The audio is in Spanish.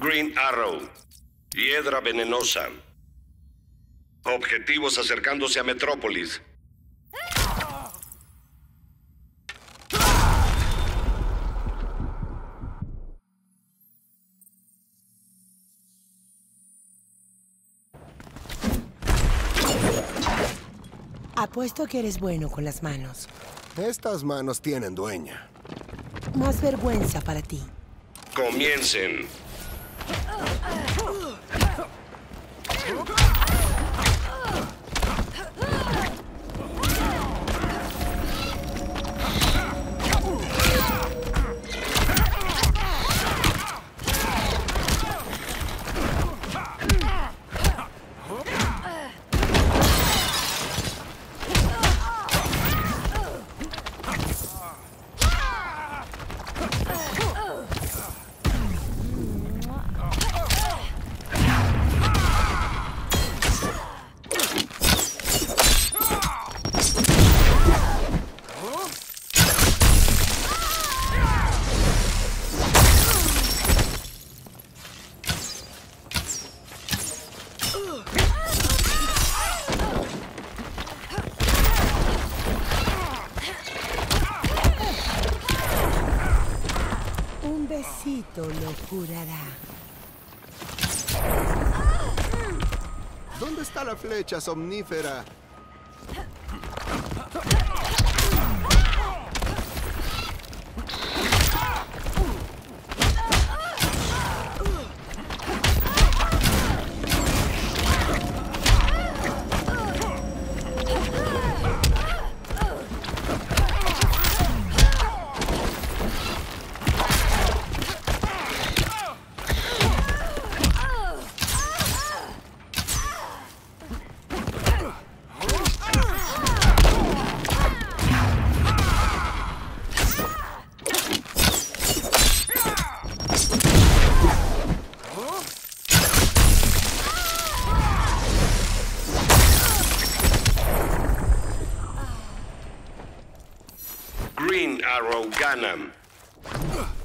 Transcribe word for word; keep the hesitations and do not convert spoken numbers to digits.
Green Arrow. Hiedra venenosa. Objetivos acercándose a Metrópolis. Apuesto que eres bueno con las manos. Estas manos tienen dueña. Más vergüenza para ti. Comiencen. Un besito lo curará. ¿Dónde está la flecha somnífera? Green Arrow gana.